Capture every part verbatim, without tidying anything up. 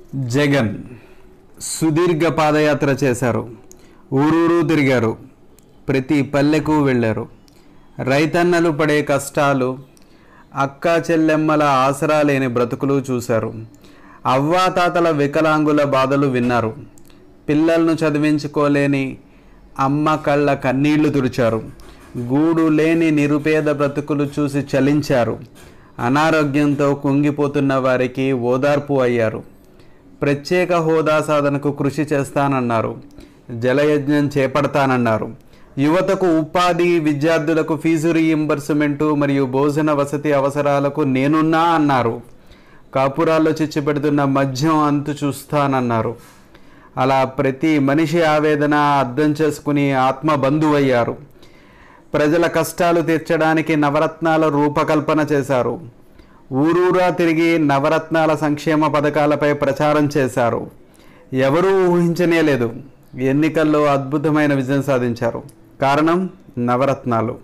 జగన్ సుదీర్ఘ పాదయాత్ర చేశారు. ఊరూరు తిరిగారు. ప్రతి పల్లెకు వెళ్ళారు. రైతన్నలు పడే కష్టాలు, అక్క చెల్లెమ్మల ఆసరా లేని బ్రతుకులు చూశారు. అవ్వాతాతల వికలాంగుల బాధలు విన్నారు. పిల్లలను చదివించుకోలేని అమ్మ కళ్ళ కన్నీళ్లు తుడిచారు. గూడు లేని నిరుపేద బ్రతుకులు చూసి చలించారు. అనారోగ్యంతో కుంగిపోతున్న వారికి ఓదార్పు అయ్యారు. ప్రత్యేక హోదా సాధనకు కృషి చేస్తానన్నారు. జలయజ్ఞం చేపడతానన్నారు. యువతకు ఉపాధి, విద్యార్థులకు ఫీజు రీయింబర్స్మెంటు మరియు భోజన వసతి అవసరాలకు నేనున్నా అన్నారు. కాపురాల్లో చిచ్చుపెడుతున్న మద్యం అంతు చూస్తానన్నారు. అలా ప్రతి మనిషి ఆవేదన అర్థం చేసుకుని ఆత్మబంధువయ్యారు. ప్రజల కష్టాలు తీర్చడానికి నవరత్నాల రూపకల్పన చేశారు. ఊరూరా తిరిగి నవరత్నాల సంక్షేమ పథకాలపై ప్రచారం చేశారు. ఎవరూ ఊహించనే లేదు. ఎన్నికల్లో అద్భుతమైన విజయం సాధించారు. కారణం నవరత్నాలు.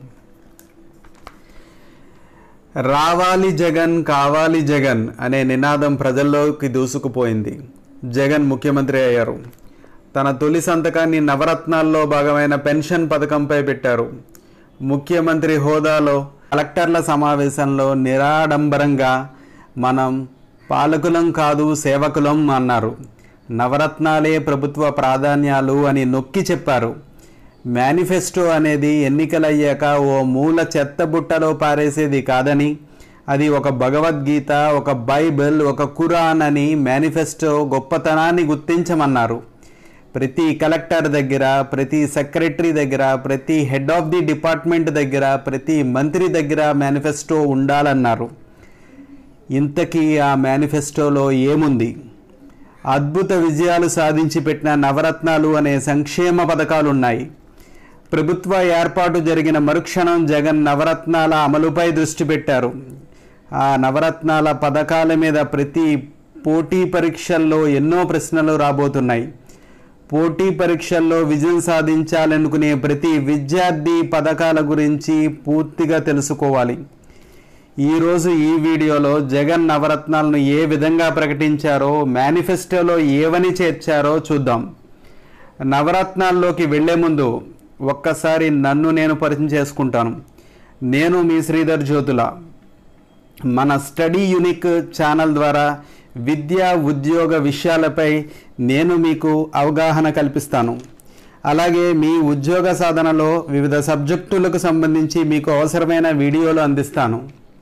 రావాలి జగన్, కావాలి జగన్ అనే నినాదం ప్రజల్లోకి దూసుకుపోయింది. జగన్ ముఖ్యమంత్రి అయ్యారు. తన తొలి సంతకాన్ని నవరత్నాల్లో భాగమైన పెన్షన్ పథకంపై పెట్టారు. ముఖ్యమంత్రి హోదాలో కలెక్టర్ల సమావేశంలో నిరాడంబరంగా మనం పాలకులం కాదు సేవకులం అన్నారు. నవరత్నాలే ప్రభుత్వ ప్రాధాన్యాలు అని నొక్కి చెప్పారు. మేనిఫెస్టో అనేది ఎన్నికలయ్యాక ఓ మూల చెత్తబుట్టలో పారేసేది కాదని, అది ఒక భగవద్గీత, ఒక బైబిల్, ఒక ఖురాన్ అని మేనిఫెస్టో గొప్పతనాన్ని గుర్తించమన్నారు. ప్రతి కలెక్టర్ దగ్గర, ప్రతి సెక్రటరీ దగ్గర, ప్రతి హెడ్ ఆఫ్ ది డిపార్ట్మెంట్ దగ్గర, ప్రతి మంత్రి దగ్గర మేనిఫెస్టో ఉండాలన్నారు. ఇంతకీ ఆ మేనిఫెస్టోలో ఏముంది? అద్భుత విజయాలు సాధించి పెట్టిన నవరత్నాలు అనే సంక్షేమ పథకాలున్నాయి. ప్రభుత్వ ఏర్పాటు జరిగిన మరుక్షణం జగన్ నవరత్నాల అమలుపై దృష్టి పెట్టారు. ఆ నవరత్నాల పథకాల మీద ప్రతి పోటీ పరీక్షల్లో ఎన్నో ప్రశ్నలు రాబోతున్నాయి. పోటీ పరీక్షల్లో విజయం సాధించాలనుకునే ప్రతి విద్యార్థి పథకాల గురించి పూర్తిగా తెలుసుకోవాలి. ఈరోజు ఈ వీడియోలో జగన్ నవరత్నాలను ఏ విధంగా ప్రకటించారో, మేనిఫెస్టోలో ఏవని చేర్చారో చూద్దాం. నవరత్నాల్లోకి వెళ్లే ముందు ఒక్కసారి నన్ను నేను పరిచయం చేసుకుంటాను. నేను మీ శ్రీధర్ జ్యోతుల. మన స్టడీ యూనిక్ ఛానల్ ద్వారా విద్యా ఉద్యోగ విషయాలపై నేను మీకు అవగాహన కల్పిస్తాను. అలాగే మీ ఉద్యోగ సాధనలో వివిధ సబ్జెక్టులకు సంబంధించి మీకు అవసరమైన వీడియోలు అందిస్తాను.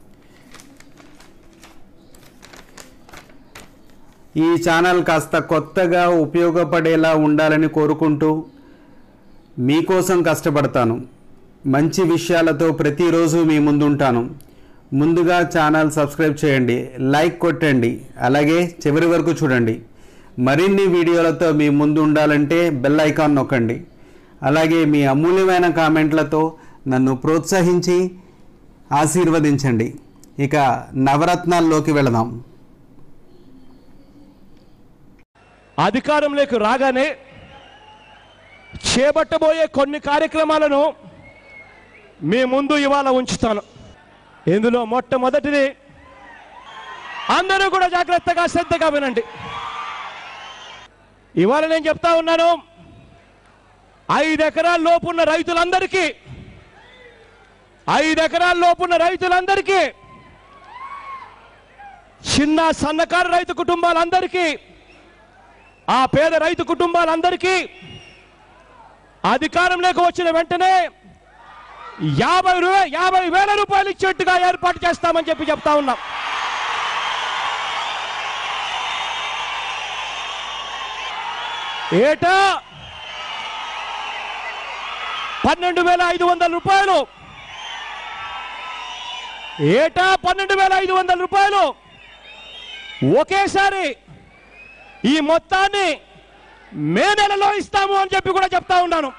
ఈ ఛానల్ కాస్త కొత్తగా ఉపయోగపడేలా ఉండాలని కోరుకుంటూ మీకోసం కష్టపడతాను. మంచి విషయాలతో ప్రతిరోజు మీ ముందుంటాను. ముందుగా ఛానల్ సబ్స్క్రైబ్ చేయండి, లైక్ కొట్టండి, అలాగే చివరి వరకు చూడండి. మరిన్ని వీడియోలతో మీ ముందు ఉండాలంటే బెల్ ఐకాన్ నొక్కండి. అలాగే మీ అమూల్యమైన కామెంట్లతో నన్ను ప్రోత్సహించి ఆశీర్వదించండి. ఇక నవరత్నాల్లోకి వెళదాం. అధికారంలోకి రాగానే చేపట్టబోయే కొన్ని కార్యక్రమాలను మీ ముందు ఇవాళ ఉంచుతాను. ఇందులో మొట్టమొదటిది, అందరూ కూడా జాగ్రత్తగా శ్రద్ధగా వినండి. ఇవాళ నేను చెప్తా ఉన్నాను, ఐదు ఎకరాల లోపున్న రైతులందరికీ ఐదు ఎకరాల లోపున్న రైతులందరికీ చిన్న సన్నకారు రైతు కుటుంబాలందరికీ, ఆ పేద రైతు కుటుంబాలందరికీ అధికారంలోకి వచ్చిన వెంటనే యాభై యాభై వేల రూపాయలు ఇచ్చేట్టుగా ఏర్పాటు చేస్తామని చెప్పి చెప్తా ఉన్నాం. ఏటా పన్నెండు వేల ఐదు వందల రూపాయలు ఏటా పన్నెండు వేల ఐదు వందల రూపాయలు ఒకేసారి ఈ మొత్తాన్ని మే నెలలో ఇస్తాము అని చెప్పి కూడా చెప్తా ఉన్నాను.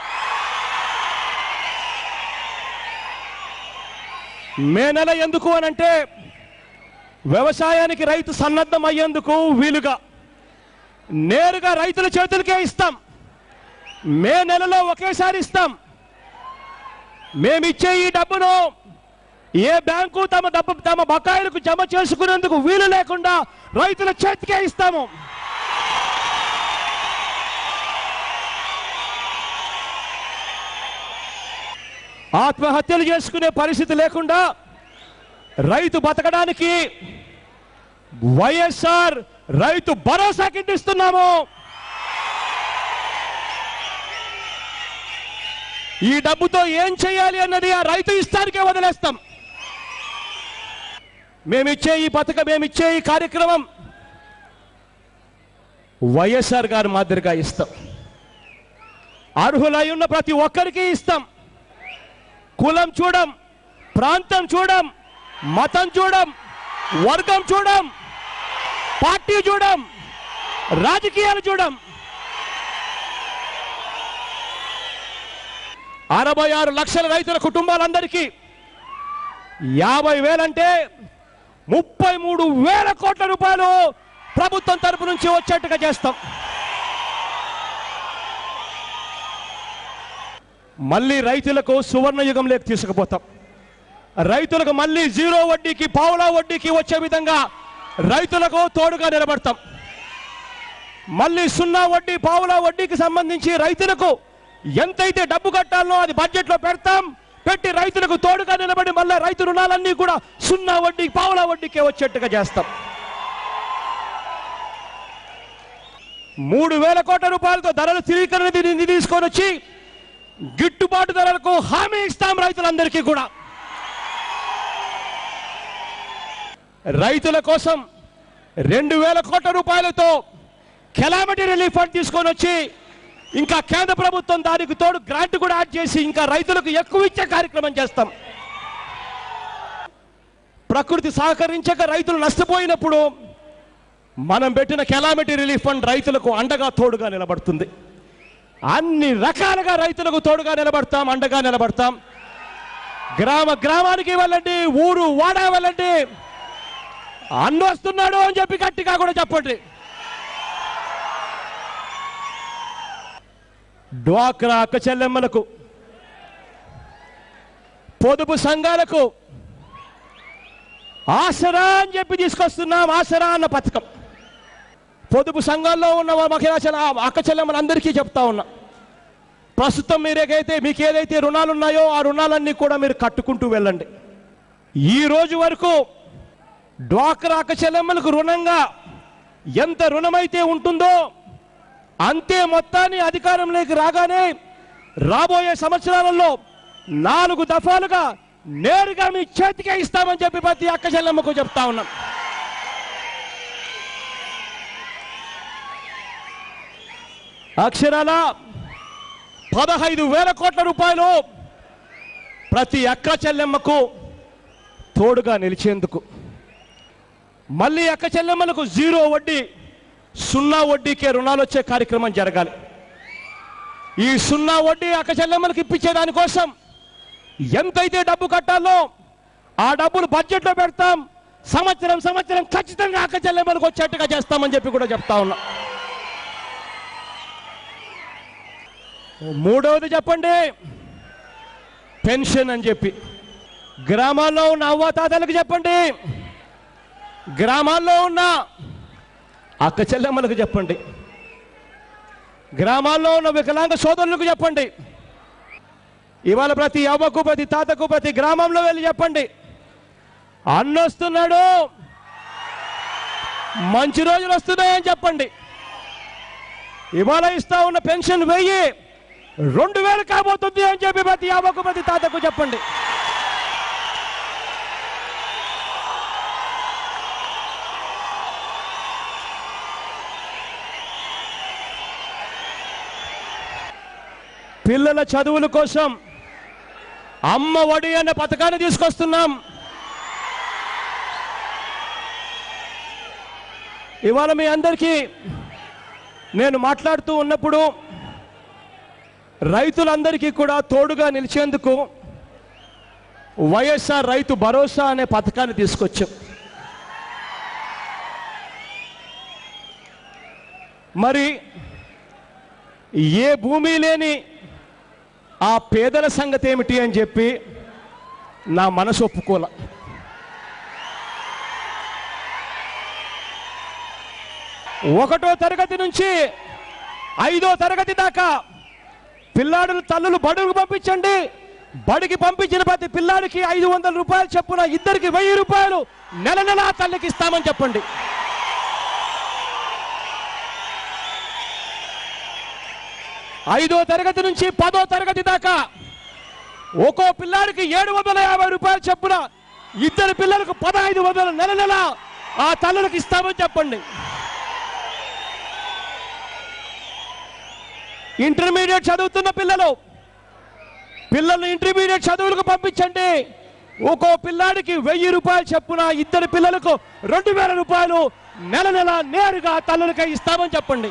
మే నెల ఎందుకు అనంటే వ్యవసాయానికి రైతు సన్నద్ధం అయ్యేందుకు వీలుగా నేరుగా రైతుల చేతులకే ఇస్తాం. మే నెలలో ఒకేసారి ఇస్తాం. మేమిచ్చే ఈ డబ్బును ఏ బ్యాంకు తమ డబ్బు తమ బకాయిలకు జమ చేసుకునేందుకు వీలు లేకుండా రైతుల చేతికే ఇస్తాము. ఆత్మహత్యలు చేసుకునే పరిస్థితి లేకుండా రైతు బతకడానికి వైఎస్ఆర్ రైతు భరోసా కిట్ ఇస్తున్నాము. ఈ డబ్బుతో ఏం చేయాలి అన్నది ఆ రైతు ఇష్టానికే వదిలేస్తాం. మేమిచ్చే ఈ పథకం, మేమిచ్చే ఈ కార్యక్రమం వైఎస్ఆర్ గారి మాదిరిగా ఇస్తాం. అర్హులై ఉన్న ప్రతి ఒక్కరికి ఇస్తాం. కులం చూడం, ప్రాంతం చూడం, మతం చూడం, వర్గం చూడం, పార్టీ చూడం, రాజకీయాలు చూడం. అరవై ఆరు లక్షల రైతుల కుటుంబాలందరికీ యాభై వేలంటే ముప్పై మూడు వేల కోట్ల రూపాయలు ప్రభుత్వం తరపు నుంచి వచ్చేట్టుగా చేస్తాం. మళ్ళీ రైతులకు సువర్ణ యుగంలోకి తీసుకుపోతాం. రైతులకు మళ్ళీ జీరో వడ్డీకి, పావులా వడ్డీకి వచ్చే విధంగా రైతులకు తోడుగా నిలబడతాం. మళ్ళీ సున్నా వడ్డీ, పావులా వడ్డీకి సంబంధించి రైతులకు ఎంతైతే డబ్బు కట్టాలో అది బడ్జెట్లో పెడతాం. పెట్టి రైతులకు తోడుగా నిలబడి మళ్ళీ రైతు రుణాలన్నీ కూడా సున్నా వడ్డీ, పావులా వడ్డీకే వచ్చేట్టుగా చేస్తాం. మూడు వేల కోట్ల రూపాయలతో ధరల స్థిరీకరణ నిధి తీసుకొని వచ్చి గిట్టుబాటు ధరలకు హామీ ఇస్తాం రైతులందరికీ కూడా. రైతుల కోసం రెండు వేల కోట్ల రూపాయలతో కెలామిటీ రిలీఫ్ ఫండ్ తీసుకొని వచ్చి ఇంకా కేంద్ర ప్రభుత్వం దానికి తోడు గ్రాంట్ కూడా యాడ్ చేసి ఇంకా రైతులకు ఎక్కువ ఇచ్చే కార్యక్రమం చేస్తాం. ప్రకృతి సహకరించక రైతులు నష్టపోయినప్పుడు మనం పెట్టిన కెలామిటీ రిలీఫ్ ఫండ్ రైతులకు అండగా తోడుగా నిలబడుతుంది. అన్ని రకాలుగా రైతులకు తోడుగా నిలబడతాం, అండగా నిలబడతాం. గ్రామ గ్రామానికి వెళ్ళండి, ఊరు వాడ వెళ్ళండి, అన్న వస్తున్నాడు అని చెప్పి గట్టిగా కూడా చెప్పండి. డ్వాక్రా అక్క చెల్లెమ్మలకు, పొదుపు సంఘాలకు ఆసరా అని చెప్పి తీసుకొస్తున్నాం. ఆసరా అన్న పథకం పొదుపు సంఘాల్లో ఉన్న మహిళా అక్క చెల్లెమ్మలందరికీ చెప్తా ఉన్నా, ప్రస్తుతం మీరేకైతే మీకు ఏదైతే రుణాలు ఉన్నాయో ఆ రుణాలన్నీ కూడా మీరు కట్టుకుంటూ వెళ్ళండి. ఈ రోజు వరకు డ్వాక్రా అక్క చెల్లెమ్మలకు రుణంగా ఎంత రుణమైతే ఉంటుందో అంతే మొత్తాన్ని అధికారంలోకి రాగానే రాబోయే సంవత్సరాలలో నాలుగు దఫాలుగా నేరుగా మీ చేతికే ఇస్తామని చెప్పి ప్రతి అక్క చెల్లెమ్మకు చెప్తా ఉన్నాం. అక్షరాల పదహైదు వేల కోట్ల రూపాయలు ప్రతి అక్క చెల్లెమ్మకు తోడుగా నిలిచేందుకు, మళ్ళీ అక్క చెల్లెమ్మలకు జీరో వడ్డీ, సున్నా వడ్డీకే రుణాలు వచ్చే కార్యక్రమం జరగాలి. ఈ సున్నా వడ్డీ అక్క చెల్లెమ్మలకు ఇప్పించే దానికోసం ఎంతైతే డబ్బు కట్టాలో ఆ డబ్బులు బడ్జెట్లో పెడతాం. సంవత్సరం సంవత్సరం ఖచ్చితంగా అక్క చెల్లెమ్మలకు వచ్చేట్టుగా చేస్తామని చెప్పి కూడా చెప్తా ఉన్నా. మూడవది చెప్పండి, పెన్షన్ అని చెప్పి గ్రామాల్లో ఉన్న అవ్వాతాతలకు చెప్పండి, గ్రామాల్లో ఉన్న అక్క చెల్లెమ్మలకు చెప్పండి, గ్రామాల్లో ఉన్న వికలాంగ సోదరులకు చెప్పండి. ఇవాళ ప్రతి అవ్వకు, ప్రతి తాతకు, ప్రతి గ్రామంలో వెళ్ళి చెప్పండి, అన్నొస్తున్నాడు, మంచి రోజులు వస్తున్నాయని చెప్పండి. ఇవాళ ఇస్తా ఉన్న పెన్షన్ వెయ్యి రెండు వేలు కాబోతుంది అని చెప్పి ప్రతి అవ్వకు, ప్రతి తాతకు చెప్పండి. పిల్లల చదువుల కోసం అమ్మ ఒడి అనే పథకాన్ని తీసుకొస్తున్నాం. ఇవాళ మీ అందరికీ నేను మాట్లాడుతూ ఉన్నప్పుడు రైతులందరికీ కూడా తోడుగా నిలిచేందుకు వైఎస్ఆర్ రైతు భరోసా అనే పథకాన్ని తీసుకొచ్చాం. మరి ఏ భూమి లేని ఆ పేదల సంగతి ఏమిటి అని చెప్పి నా మనసు ఒప్పుకోల. ఒకటో తరగతి నుంచి ఐదో తరగతి దాకా పిల్లాడులు తల్లులు బడుగు పంపించండి, బడికి పంపించిన ప్రతి పిల్లాడికి ఐదు వందల రూపాయలు చొప్పున ఇద్దరికి వెయ్యి రూపాయలు నెల నెల తల్లికి ఇస్తామని చెప్పండి. ఐదో తరగతి నుంచి పదో తరగతి దాకా ఒక్కో పిల్లాడికి ఏడు వందల యాభై రూపాయలు చొప్పున ఇద్దరు పిల్లలకు పదహైదు వందల నెల నెల ఆ తల్లులకు ఇస్తామని చెప్పండి. ఇంటర్మీడియట్ చదువుతున్న పిల్లలు పిల్లల్ని ఇంటర్మీడియట్ చదువులకు పంపించండి. ఒక్కో పిల్లాడికి వెయ్యి రూపాయలు చొప్పున ఇద్దరు పిల్లలకు రెండు వేల రూపాయలు నెల నెల నేరుగా తల్లులకే ఇస్తామని చెప్పండి.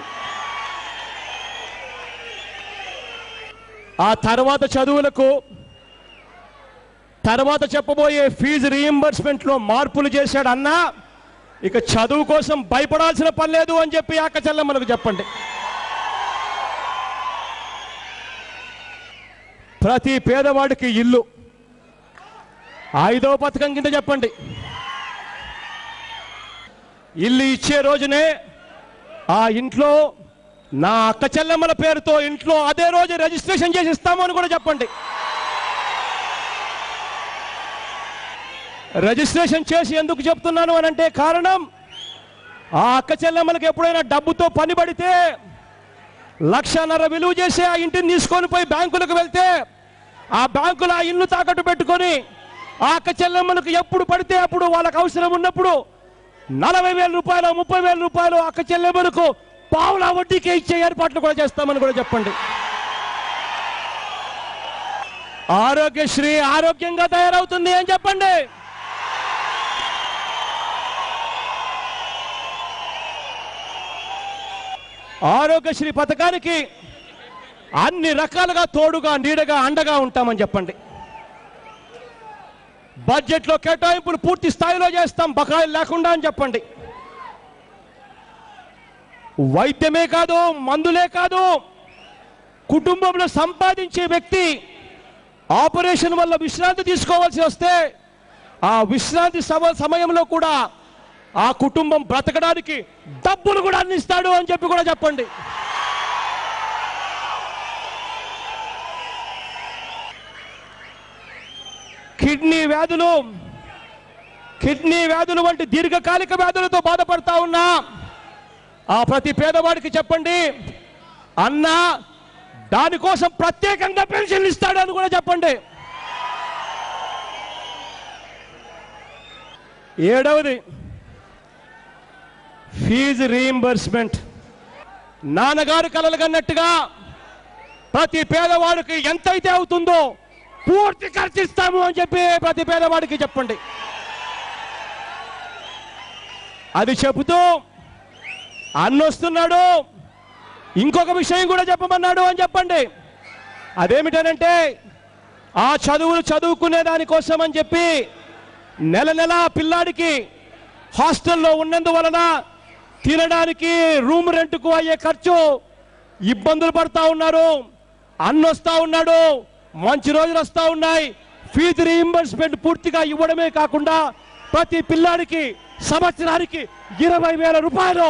ఆ తర్వాత చదువులకు తర్వాత చెప్పబోయే ఫీజు రీయింబర్స్మెంట్లో మార్పులు చేశాడు అన్న. ఇక చదువు కోసం భయపడాల్సిన పని లేదు అని చెప్పి అక్క చెల్లెమ్మలకు చెప్పండి. ప్రతి పేదవాడికి ఇల్లు ఐదో పథకం కింద చెప్పండి. ఇల్లు ఇచ్చే రోజునే ఆ ఇంట్లో నా అక్క చెల్లెమ్మల పేరుతో ఇంట్లో అదే రోజు రిజిస్ట్రేషన్ చేసి ఇస్తాము అని కూడా చెప్పండి. రిజిస్ట్రేషన్ చేసి ఎందుకు చెప్తున్నాను అని అంటే కారణం, ఆ అక్క చెల్లెమ్మలకు ఎప్పుడైనా డబ్బుతో పని పడితే లక్షన్నర విలువ చేసి ఆ ఇంటిని తీసుకొని పోయి బ్యాంకులకు వెళ్తే ఆ బ్యాంకులో ఆ ఇల్లు తాకట్టు పెట్టుకొని ఆ అక్క చెల్లెమ్మలకు ఎప్పుడు పడితే అప్పుడు వాళ్ళకు అవసరం ఉన్నప్పుడు నలభై వేల రూపాయలు ముప్పై వేల రూపాయలు అక్క చెల్లెమ్మలకు పావుల వడ్డీకే ఇచ్చే ఏర్పాట్లు కూడా చేస్తామని కూడా చెప్పండి. ఆరోగ్యశ్రీ ఆరోగ్యంగా తయారవుతుంది అని చెప్పండి. ఆరోగ్యశ్రీ పథకానికి అన్ని రకాలుగా తోడుగా నీడగా అండగా ఉంటామని చెప్పండి. బడ్జెట్లో కేటాయింపులు పూర్తి స్థాయిలో చేస్తాం, బకాయిలు లేకుండా అని చెప్పండి. వైద్యమే కాదు, మందులే కాదు, కుటుంబంలో సంపాదించే వ్యక్తి ఆపరేషన్ వల్ల విశ్రాంతి తీసుకోవాల్సి వస్తే ఆ విశ్రాంతి సమయంలో కూడా ఆ కుటుంబం బ్రతకడానికి డబ్బులు కూడా అందిస్తాడు అని చెప్పి కూడా చెప్పండి. కిడ్నీ వ్యాధులు కిడ్నీ వ్యాధులు వంటి దీర్ఘకాలిక వ్యాధులతో బాధపడతా ఉన్నా ఆ ప్రతి పేదవాడికి చెప్పండి, అన్న దానికోసం ప్రత్యేకంగా పెన్షన్ ఇస్తాడు అని కూడా చెప్పండి. ఏడవది ఫీజు రీయింబర్స్మెంట్. నాన్నగారు కలలు కన్నట్టుగా ప్రతి పేదవాడికి ఎంతైతే అవుతుందో పూర్తి ఖర్చిస్తాము అని చెప్పి ప్రతి పేదవాడికి చెప్పండి. అది చెబుతూ అన్నొస్తున్నాడు, ఇంకొక విషయం కూడా చెప్పమన్నాడు అని చెప్పండి. అదేమిటనంటే ఆ చదువులు చదువుకునే దానికోసం అని చెప్పి నెల నెల పిల్లాడికి హాస్టల్లో ఉన్నందువలన తినడానికి రూమ్ రెంట్కు అయ్యే ఖర్చు ఇబ్బందులు పడతా ఉన్నారు. అన్నొస్తా ఉన్నాడు, మంచి రోజులు వస్తూ ఉన్నాయి. ఫీజు రీయింబర్స్మెంట్ పూర్తిగా ఇవ్వడమే కాకుండా ప్రతి పిల్లాడికి సంవత్సరానికి ఇరవై వేల రూపాయలు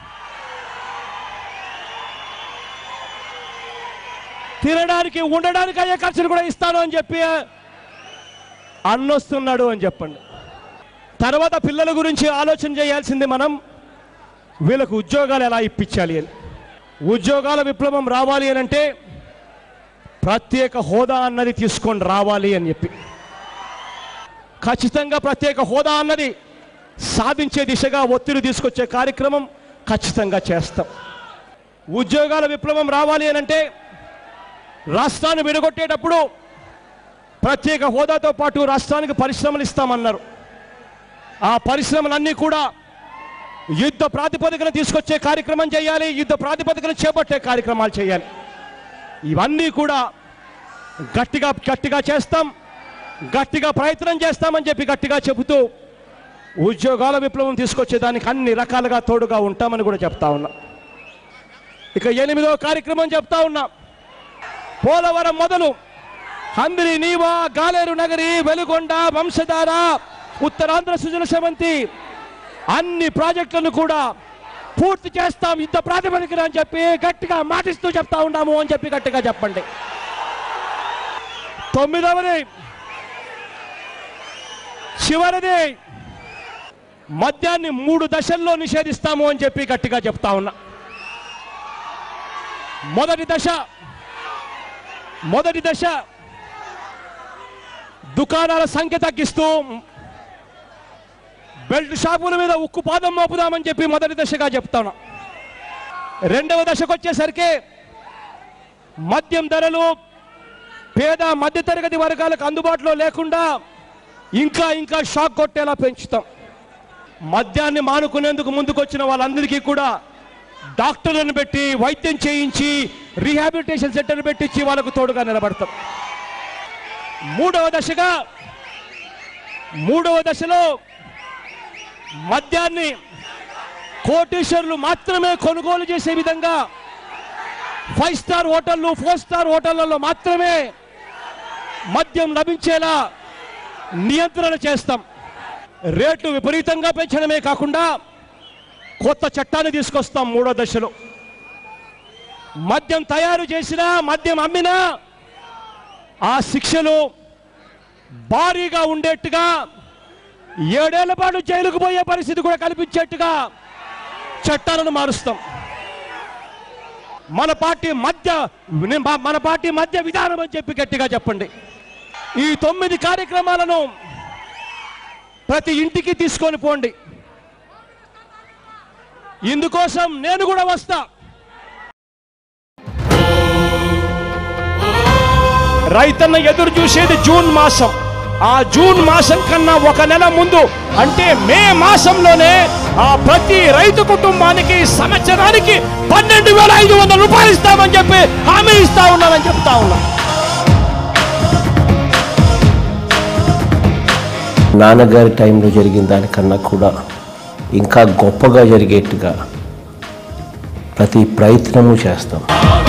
తినడానికి ఉండడానికి అయ్యే ఖర్చులు కూడా ఇస్తాను అని చెప్పి అన్నొస్తున్నాడు అని చెప్పండి. తర్వాత పిల్లల గురించి ఆలోచన చేయాల్సింది మనం, వీళ్ళకు ఉద్యోగాలు ఎలా ఇప్పించాలి అని. ఉద్యోగాల విప్లవం రావాలి అని అంటే ప్రత్యేక హోదా అన్నది తీసుకొని రావాలి అని చెప్పి ఖచ్చితంగా ప్రత్యేక హోదా అన్నది సాధించే దిశగా ఒత్తిడి తీసుకొచ్చే కార్యక్రమం ఖచ్చితంగా చేస్తాం. ఉద్యోగాల విప్లవం రావాలి అని అంటే రాష్ట్రాన్ని విడగొట్టేటప్పుడు ప్రత్యేక హోదాతో పాటు రాష్ట్రానికి పరిశ్రమలు ఇస్తామన్నారు. ఆ పరిశ్రమలన్నీ కూడా యుద్ధ ప్రాతిపదికన తీసుకొచ్చే కార్యక్రమం చేయాలి, యుద్ధ ప్రాతిపదికన చేపట్టే కార్యక్రమాలు చేయాలి. ఇవన్నీ కూడా గట్టిగా గట్టిగా చేస్తాం, గట్టిగా ప్రయత్నం చేస్తామని చెప్పి గట్టిగా చెబుతూ ఉద్యోగాల విప్లవం తీసుకొచ్చేదానికి అన్ని రకాలుగా తోడుగా ఉంటామని కూడా చెప్తా ఉన్నా. ఇక ఎనిమిదో కార్యక్రమం చెప్తా ఉన్నా, పోలవరం మొదలు హంద్రి నీవా, గాలేరు నగరి, వెలుగొండ, వంశధార, ఉత్తరాంధ్ర సుజల సమంతి అన్ని ప్రాజెక్టులను కూడా పూర్తి చేస్తాం యుద్ధ ప్రాతిపదికన అని చెప్పి గట్టిగా మాటిస్తూ చెప్తా ఉన్నాము అని చెప్పి గట్టిగా చెప్పండి. తొమ్మిదవది చివరిది మద్యాన్ని మూడు దశల్లో నిషేధిస్తాము అని చెప్పి గట్టిగా చెప్తా ఉన్నా. మొదటి దశ మొదటి దశ దుకాణాల సంఖ్య తగ్గిస్తూ బెల్ట్ షాపుల మీద ఉక్కు పాదం మోపుదామని చెప్పి మొదటి దశగా చెప్తాను. రెండవ దశకు వచ్చేసరికి మద్యం ధరలు పేద మధ్యతరగతి వర్గాలకు అందుబాటులో లేకుండా ఇంకా ఇంకా షాక్ కొట్టేలా పెంచుతాం. మద్యాన్ని మానుకునేందుకు ముందుకొచ్చిన వాళ్ళందరికీ కూడా డాక్టర్లను పెట్టి వైద్యం చేయించి రీహాబిలిటేషన్ సెంటర్లు పెట్టించి వాళ్ళకు తోడుగా నిలబడతాం. మూడవ దశగా మూడవ దశలో మద్యాన్ని కోటీశ్వరులు మాత్రమే కొనుగోలు చేసే విధంగా ఫైవ్ స్టార్ హోటళ్ళు ఫోర్ స్టార్ హోటళ్లలో మాత్రమే మద్యం లభించేలా నియంత్రణ చేస్తాం. రేట్లు విపరీతంగా పెంచడమే కాకుండా కొత్త చట్టాన్ని తీసుకొస్తాం. మూడో దశలో మద్యం తయారు చేసినా మద్యం అమ్మినా ఆ శిక్షలు భారీగా ఉండేట్టుగా ఏడేళ్ల పాటు జైలుకు పోయే పరిస్థితి కూడా కల్పించేట్టుగా చట్టాలను మారుస్తాం. మన పార్టీ మధ్య మన పార్టీ మధ్య విధానం అని చెప్పి గట్టిగా చెప్పండి. ఈ తొమ్మిది కార్యక్రమాలను ప్రతి ఇంటికి తీసుకొని పోండి. ఇందుకోసం నేను కూడా వస్తా. రైతన్న ఎదురు చూసేది జూన్ మాసం. ఆ జూన్ మాసం కన్నా ఒక నెల ముందు అంటే మే మాసంలోనే ఆ ప్రతి రైతు కుటుంబానికి సంవత్సరానికి పన్నెండు వేల ఐదు వందల రూపాయలు ఇస్తామని చెప్పి హామీ ఇస్తా ఉన్నానని చెప్తా ఉన్నా. నాన్నగారి టైంలో జరిగిన దానికన్నా కూడా ఇంకా గొప్పగా జరిగేట్టుగా ప్రతి ప్రయత్నము చేస్తాం.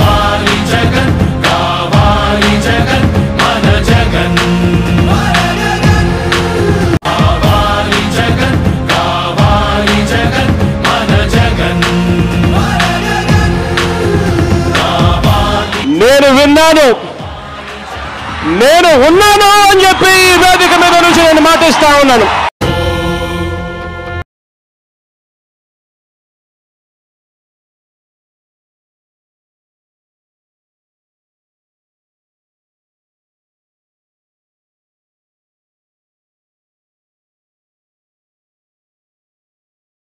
నేను విన్నాను, నేను ఉన్నాను అని చెప్పి ఈ వేదిక మీద నుంచి నేను మాటిస్తా ఉన్నాను.